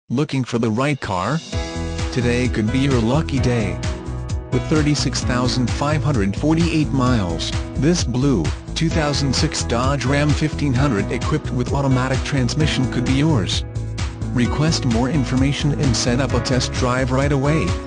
Looking for the right car? Today could be your lucky day. With 36,548 miles, this blue, 2006 Dodge Ram 1500 equipped with automatic transmission could be yours. Request more information and set up a test drive right away.